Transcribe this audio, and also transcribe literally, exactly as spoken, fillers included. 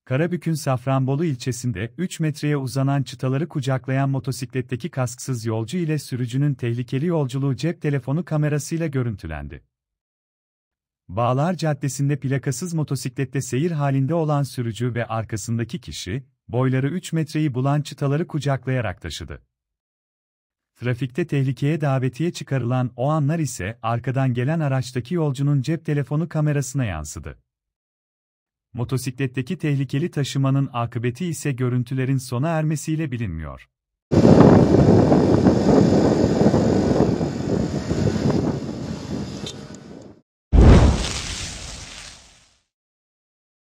Karabük'ün Safranbolu ilçesinde üç metreye uzanan çıtaları kucaklayan motosikletteki kasksız yolcu ile sürücünün tehlikeli yolculuğu cep telefonu kamerasıyla görüntülendi. Bağlar Caddesi'nde plakasız motosiklette seyir halinde olan sürücü ve arkasındaki kişi, boyları üç metreyi bulan çıtaları kucaklayarak taşıdı. Trafikte tehlikeye davetiye çıkarılan o anlar ise arkadan gelen araçtaki yolcunun cep telefonu kamerasına yansıdı. Motosikletteki tehlikeli taşımanın akıbeti ise görüntülerin sona ermesiyle bilinmiyor.